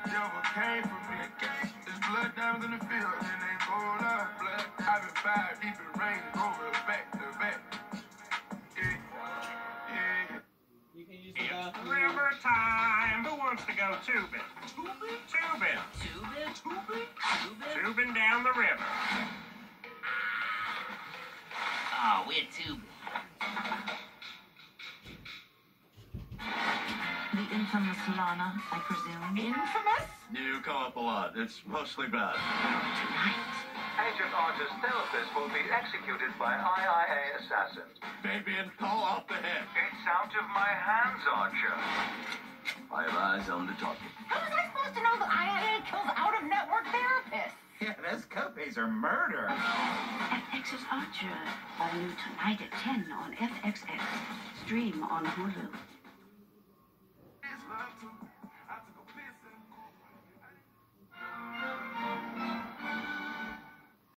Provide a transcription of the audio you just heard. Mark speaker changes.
Speaker 1: devil came for me. There's blood diamonds in the field, and they gold up. Blood, I've been five deep in rain, over back to back.
Speaker 2: You can use the bathroom.
Speaker 3: River time. Who wants to go tubing? Tubing? Tubing.
Speaker 4: Tubing? Tubing?
Speaker 3: Tubing down the river.
Speaker 4: Oh, we're tubing.
Speaker 5: The infamous Lana, I presume.
Speaker 4: Infamous?
Speaker 6: You come up a lot. It's mostly bad.
Speaker 5: Tonight.
Speaker 7: Agent Archer's therapist will be executed by IIA assassins.
Speaker 6: Fabian, call off the head.
Speaker 7: It's out of my hands, Archer.
Speaker 6: I have eyes on the target.
Speaker 4: How was I supposed to know that IIA kills out-of-network therapists?
Speaker 8: Yeah, those copays are murder.
Speaker 5: FX's Archer. All new tonight at 10 on FXX. Stream on Hulu.